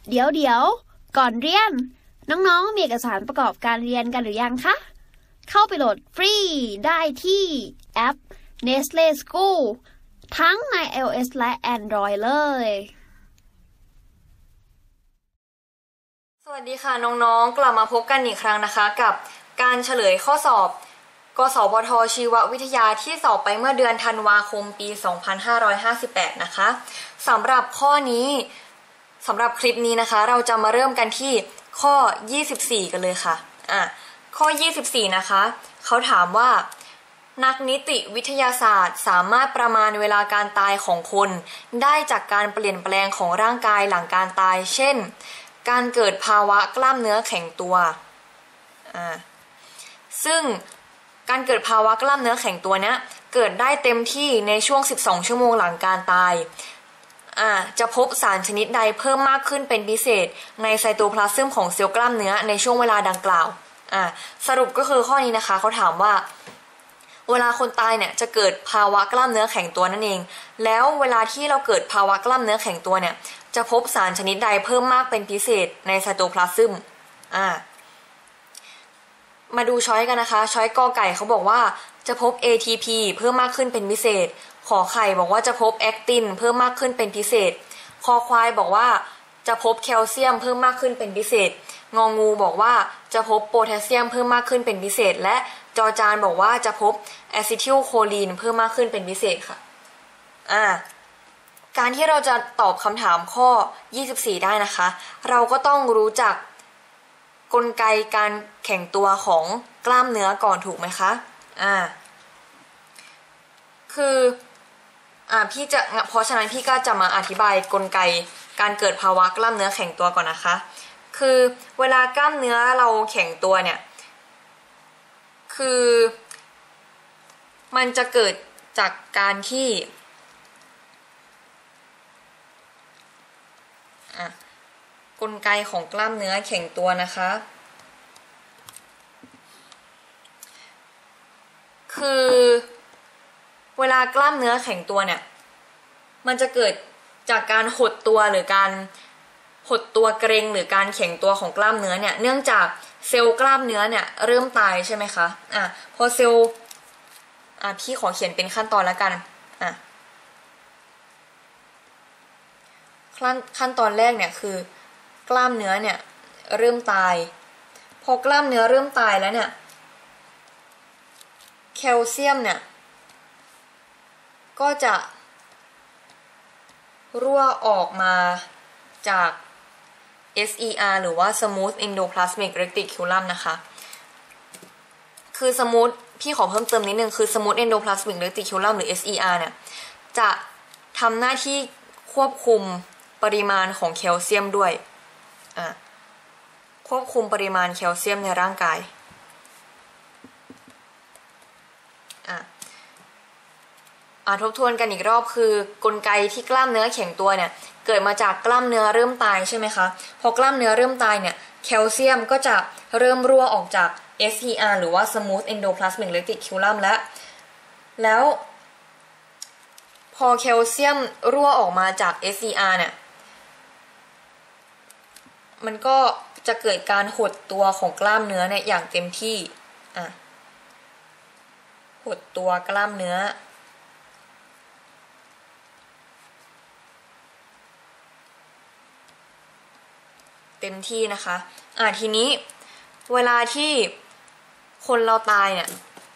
เดี๋ยวก่อนเรียนน้องๆมีเอกสารประกอบการเรียนกันหรือยังคะเข้าไปโหลดฟรีได้ที่แอป Nestle School ทั้งใน iOS และ Android เลยสวัสดีค่ะน้องๆกลับมาพบกันอีกครั้งนะคะกับการเฉลยข้อสอบกสพทชีววิทยาที่สอบไปเมื่อเดือนธันวาคมปี 2558 นะคะสำหรับข้อนี้สำหรับคลิปนี้นะคะเราจะมาเริ่มกันที่ข้อ 24 กันเลยค่ะข้อ 24 นะคะเขาถามว่านักนิติวิทยาศาสตร์สามารถประมาณเวลาการตายของคนได้จากการเปลี่ยนแปลงของร่างกายหลังการตายเช่นการเกิดภาวะกล้ามเนื้อแข็งตัวซึ่งการเกิดภาวะกล้ามเนื้อแข็งตัวเนี้ยเกิดได้เต็มที่ในช่วง12ชั่วโมงหลังการตายจะพบสารชนิดใดเพิ่มมากขึ้นเป็นพิเศษในไซโตพลาซึมของเซลล์กล้ามเนื้อในช่วงเวลาดังกล่าวสรุปก็คือข้อนี้นะคะเขาถามว่าเวลาคนตายเนี่ยจะเกิดภาวะกล้ามเนื้อแข็งตัวนั่นเองแล้วเวลาที่เราเกิดภาวะกล้ามเนื้อแข็งตัวเนี่ยจะพบสารชนิดใดเพิ่มมากเป็นพิเศษในไซโตพลาซึมมาดูช้อยกันนะคะช้อยกอไก่เขาบอกว่าจะพบ ATP เพิ่มมากขึ้นเป็นพิเศษขอไข่บอกว่าจะพบแอคตินเพิ่มมากขึ้นเป็นพิเศษคอควายบอกว่าจะพบแคลเซียมเพิ่มมากขึ้นเป็นพิเศษงองูบอกว่าจะพบโพแทสเซียมเพิ่มมากขึ้นเป็นพิเศษและจอจานบอกว่าจะพบแอซิทิลโคลีนเพิ่มมากขึ้นเป็นพิเศษค่ะการที่เราจะตอบคำถามข้อ 24 ได้นะคะเราก็ต้องรู้จักกลไกการแข็งตัวของกล้ามเนื้อก่อนถูกไหมคะคือพี่จะเพราะฉะนั้นพี่ก็จะมาอธิบายกลไกการเกิดภาวะกล้ามเนื้อแข็งตัวก่อนนะคะคือเวลากล้ามเนื้อเราแข็งตัวเนี่ยคือมันจะเกิดจากการที่กลไกของกล้ามเนื้อแข็งตัวนะคะคือเวลากล้ามเนื้อแข็งตัวเนี่ยมันจะเกิดจากการหดตัวหรือการหดตัวเกร็งหรือการแข็งตัวของกล้ามเนื้อเนี่ยเนื่องจากเซลล์กล้ามเนื้อเนี่ยเริ่มตายใช่ไหมคะพอเซลล์พี่ขอเขียนเป็นขั้นตอนแล้วกันขั้นตอนแรกเนี่ยคือกล้ามเนื้อเนี่ยเริ่มตายพอกล้ามเนื้อเริ่มตายแล้วเนี่ยแคลเซียมเนี่ยก็จะรั่วออกมาจาก SER หรือว่า Smooth Endoplasmic Reticulum นะคะคือSmoothพี่ขอเพิ่มเติมนิดนึงคือ Smooth Endoplasmic Reticulum หรือ SER เนี่ยจะทำหน้าที่ควบคุมปริมาณของแคลเซียมด้วยควบคุมปริมาณแคลเซียมในร่างกายทบทวนกันอีกรอบคือกลไกที่กล้ามเนื้อแข็งตัวเนี่ยเกิดมาจากกล้ามเนื้อเริ่มตายใช่ไหมคะพอกล้ามเนื้อเริ่มตายเนี่ยแคลเซียมก็จะเริ่มรั่วออกจาก SER หรือว่า Smooth Endoplasmic Reticulum แล้วพอแคลเซียมรั่วออกมาจาก SER เนี่ยมันก็จะเกิดการหดตัวของกล้ามเนื้อเนี่ยอย่างเต็มที่หดตัวกล้ามเนื้อเต็มที่นะคะทีนี้เวลาที่คนเราตายเนี่ย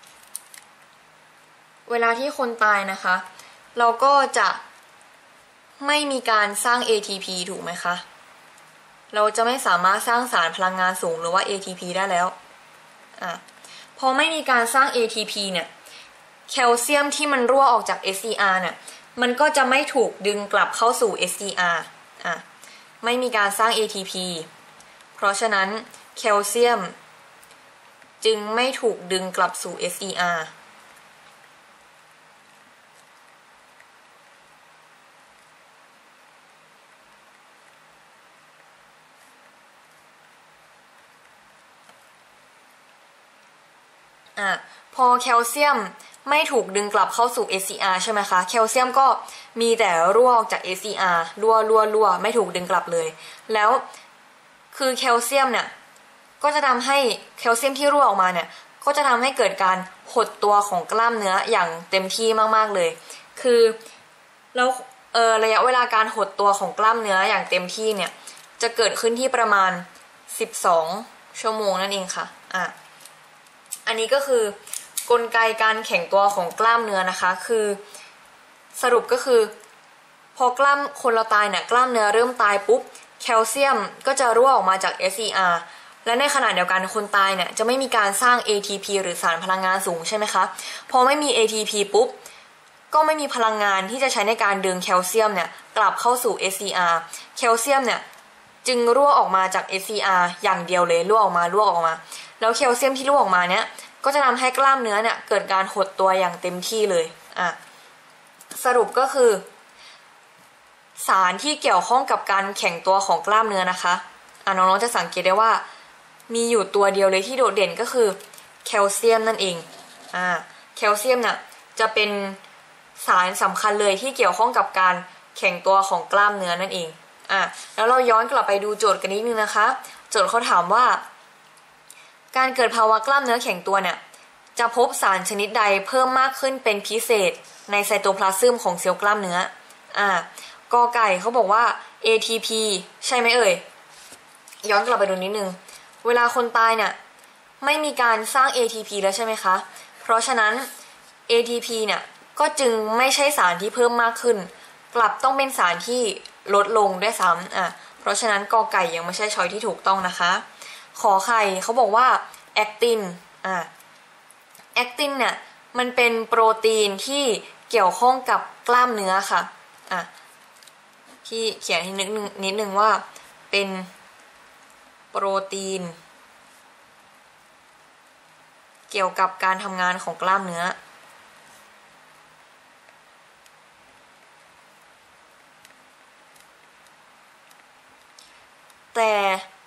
เวลาที่คนตายนะคะเราก็จะไม่มีการสร้าง ATP ถูกไหมคะเราจะไม่สามารถสร้างสารพลังงานสูงหรือว่า ATP ได้แล้วพอไม่มีการสร้าง ATP เนี่ยแคลเซียมที่มันรั่วออกจาก SER เนี่ยมันก็จะไม่ถูกดึงกลับเข้าสู่ SER ไม่มีการสร้าง ATP เพราะฉะนั้นแคลเซียมจึงไม่ถูกดึงกลับสู่ SER พอแคลเซียมไม่ถูกดึงกลับเข้าสู่ SCR ใช่ไหมคะแคลเซียมก็มีแต่รั่วออกจาก SCR รั่วไม่ถูกดึงกลับเลยแล้วคือแคลเซียมเนี่ยก็จะทำให้แคลเซียมที่รั่วออกมาเนี่ยก็จะทำให้เกิดการหดตัวของกล้ามเนื้ออย่างเต็มที่มากๆเลยคือแล้วระยะเวลาการหดตัวของกล้ามเนื้ออย่างเต็มที่เนี่ยจะเกิดขึ้นที่ประมาณ12ชั่วโมงนั่นเองค่ะอันนี้ก็คือกลไกการแข็งตัวของกล้ามเนื้อนะคะคือสรุปก็คือพอกล้ามคนเราตายเนี่ยกล้ามเนื้อเริ่มตายปุ๊บแคลเซียมก็จะรั่วออกมาจาก SCR และในขณะเดียวกันคนตายเนี่ยจะไม่มีการสร้าง ATP หรือสารพลังงานสูงใช่ไหมคะพอไม่มี ATP ปุ๊บก็ไม่มีพลังงานที่จะใช้ในการดึงแคลเซียมเนี่ยกลับเข้าสู่ SCR แคลเซียมเนี่ยจึงรั่วออกมาจาก SCR อย่างเดียวเลยรั่วออกมาแล้วแคลเซียมที่รั่วออกมาเนี่ยก็จะทำให้กล้ามเนื้อเนี่ยเกิดการหดตัวอย่างเต็มที่เลยสรุปก็คือสารที่เกี่ยวข้องกับการแข็งตัวของกล้ามเนื้อนะคะน้องๆจะสังเกตได้ว่ามีอยู่ตัวเดียวเลยที่โดดเด่นก็คือแคลเซียมนั่นเองแคลเซียมเนี่ยจะเป็นสารสำคัญเลยที่เกี่ยวข้องกับการแข็งตัวของกล้ามเนื้อนั่นเองแล้วเราย้อนกลับไปดูโจทย์กันนิดนึงนะคะโจทย์เขาถามว่าการเกิดภาวะกล้ามเนื้อแข็งตัวเนี่ยจะพบสารชนิดใดเพิ่มมากขึ้นเป็นพิเศษในไซโตพลาซึมของเซลล์กล้ามเนื้อกอไก่เขาบอกว่า ATP ใช่ไหมเอ่ยย้อนกลับไปดูนิดนึงเวลาคนตายเนี่ยไม่มีการสร้าง ATP แล้วใช่ไหมคะเพราะฉะนั้น ATP เนี่ยก็จึงไม่ใช่สารที่เพิ่มมากขึ้นกลับต้องเป็นสารที่ลดลงด้วยซ้ำเพราะฉะนั้นกอไก่ยังไม่ใช่ช้อยที่ถูกต้องนะคะขอไข่เขาบอกว่าแอคตินแอคตินเนี่ยมันเป็นโปรตีนที่เกี่ยวข้องกับกล้ามเนื้อค่ะที่เขียนให้นิดนึงว่าเป็นโปรตีนเกี่ยวกับการทำงานของกล้ามเนื้อแต่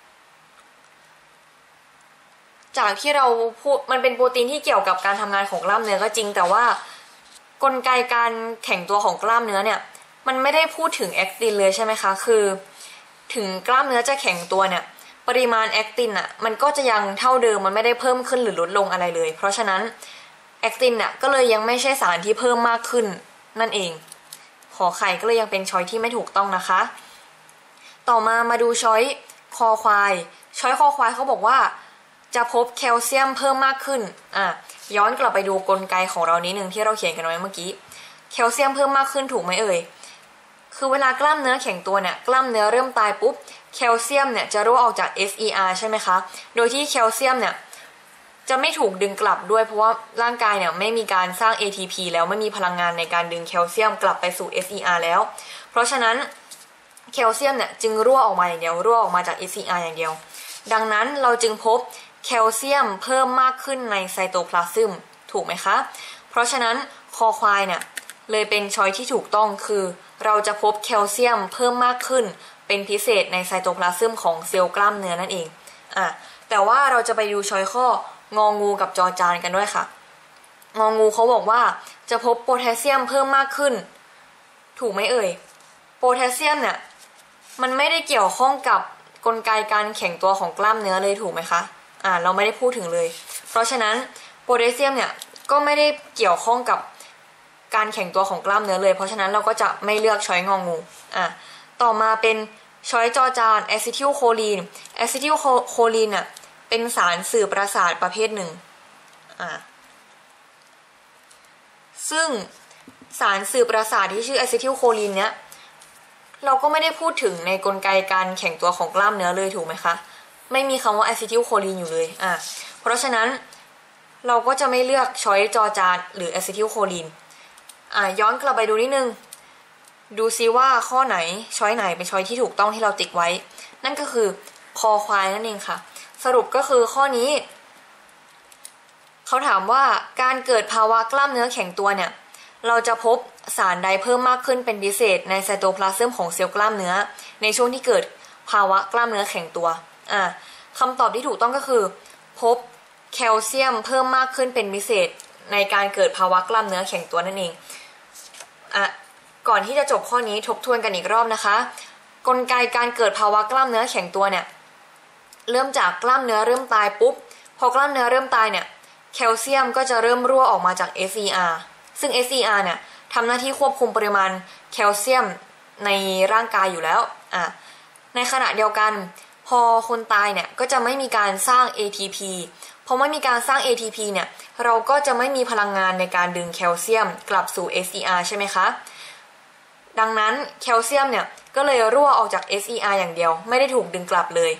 จากที่เราพูดมันเป็นโปรตีนที่เกี่ยวกับการทำงานของกล้ามเนื้อก็จริงแต่ว่ากลไกการแข็งตัวของกล้ามเนื้อเนี่ยมันไม่ได้พูดถึงแอคตินเลยใช่ไหมคะคือถึงกล้ามเนื้อจะแข็งตัวเนี่ยปริมาณแอคตินมันก็จะยังเท่าเดิมมันไม่ได้เพิ่มขึ้นหรือลดลงอะไรเลยเพราะฉะนั้นแอคตินก็เลยยังไม่ใช่สารที่เพิ่มมากขึ้นนั่นเองขอไข่ก็เลยยังเป็นช้อยที่ไม่ถูกต้องนะคะต่อมาดูช้อยคอควายช้อยคอควายเขาบอกว่าจะพบแคลเซียมเพิ่มมากขึ้นย้อนกลับไปดูกลไกของเรานิดนึงที่เราเขียนกันไว้เมื่อกี้แคลเซียมเพิ่มมากขึ้นถูกไหมเอ่ยคือเวลากล้ามเนื้อแข็งตัวเนี่ยกล้ามเนื้อเริ่มตายปุ๊บแคลเซียมเนี่ยจะรั่วออกจาก SCR ใช่ไหมคะโดยที่แคลเซียมเนี่ยจะไม่ถูกดึงกลับด้วยเพราะว่าร่างกายเนี่ยไม่มีการสร้าง ATP แล้วไม่มีพลังงานในการดึงแคลเซียมกลับไปสู่ SCR แล้วเพราะฉะนั้นแคลเซียมเนี่ยจึงรั่วออกมาอย่างเดียวรั่วออกมาจาก SCR อย่างเดียวดังนั้นเราจึงพบแคลเซียมเพิ่มมากขึ้นในไซโตพลาซึมถูกไหมคะเพราะฉะนั้นคอควายเนี่ยเลยเป็นช้อยที่ถูกต้องคือเราจะพบแคลเซียมเพิ่มมากขึ้นเป็นพิเศษในไซโตพลาซึมของเซลล์กล้ามเนื้อนั่นเองแต่ว่าเราจะไปดูช้อยข้ององูกับจอจานกันด้วยค่ะงองูเขาบอกว่าจะพบโพแทสเซียมเพิ่มมากขึ้นถูกไหมเอ่ยโพแทสเซียมเนี่ยมันไม่ได้เกี่ยวข้องกับกลไกการแข็งตัวของกล้ามเนื้อเลยถูกไหมคะเราไม่ได้พูดถึงเลยเพราะฉะนั้นโพแทสเซียมเนี่ยก็ไม่ได้เกี่ยวข้องกับการแข็งตัวของกล้ามเนื้อเลยเพราะฉะนั้นเราก็จะไม่เลือกช้อยงองูต่อมาเป็นช้อยจอจานแอซิทิลโคลีนแอซิทิลโคลีนเป็นสารสื่อประสาทประเภทหนึ่งซึ่งสารสื่อประสาทที่ชื่อแอซิทิลโคลีนเนี้ยเราก็ไม่ได้พูดถึงในกลไกการแข็งตัวของกล้ามเนื้อเลยถูกไหมคะไม่มีคำว่าแอซิทิลโคลีนอยู่เลยเพราะฉะนั้นเราก็จะไม่เลือกช้อยจอจานหรือแอซิทิลโคลีนย้อนกลับไปดูนิดนึงดูซิว่าข้อไหนช้อยไหนเป็นช้อยที่ถูกต้องที่เราติ๊กไว้นั่นก็คือคอควายนั่นเองค่ะสรุปก็คือข้อนี้เขาถามว่าการเกิดภาวะกล้ามเนื้อแข็งตัวเนี่ยเราจะพบสารใดเพิ่มมากขึ้นเป็นพิเศษในไซโตพลาซึมของเซลล์กล้ามเนื้อในช่วงที่เกิดภาวะกล้ามเนื้อแข็งตัวคำตอบที่ถูกต้องก็คือพบแคลเซียมเพิ่มมากขึ้นเป็นพิเศษในการเกิดภาวะกล้ามเนื้อแข็งตัวนั่นเองก่อนที่จะจบข้อนี้ทบทวนกันอีกรอบนะคะกลไกการเกิดภาวะกล้ามเนื้อแข็งตัวเนี่ยเริ่มจากกล้ามเนื้อเริ่มตายปุ๊บพอกล้ามเนื้อเริ่มตายเนี่ยแคลเซียมก็จะเริ่มรั่วออกมาจาก SCR ซึ่ง SCR เนี่ยทำหน้าที่ควบคุมปริมาณแคลเซียมในร่างกายอยู่แล้วในขณะเดียวกันพอคนตายเนี่ยก็จะไม่มีการสร้าง ATP พอไม่มีการสร้าง ATP เนี่ยเราก็จะไม่มีพลังงานในการดึงแคลเซียมกลับสู่ SCR ใช่ไหมคะดังนั้นแคลเซียมเนี่ยก็เลยรั่วออกจาก SCR อย่างเดียวไม่ได้ถูกดึงกลับเลย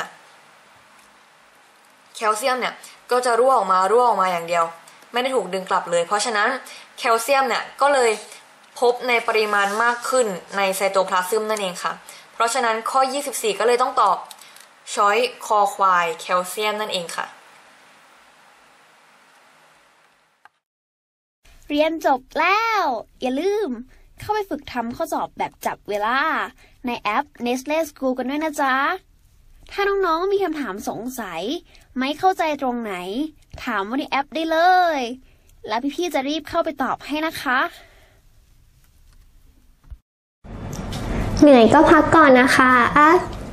แคลเซียมเนี่ยก็จะรั่วออกมาอย่างเดียวไม่ได้ถูกดึงกลับเลยเพราะฉะนั้นแคลเซียมเนี่ยก็เลยพบในปริมาณมากขึ้นในไซโตพลาซึมนั่นเองค่ะเพราะฉะนั้นข้อ24ก็เลยต้องตอบช้อยคอควายแคลเซียมนั่นเองค่ะเรียนจบแล้วอย่าลืมเข้าไปฝึกทำข้อสอบแบบจับเวลาในแอป Nestle School กันด้วยนะจ๊ะถ้าน้องๆมีคำถามสงสัยไม่เข้าใจตรงไหนถามว่าในแอปได้เลยแล้วพี่ๆจะรีบเข้าไปตอบให้นะคะเหนื่อยก็พักก่อนนะคะ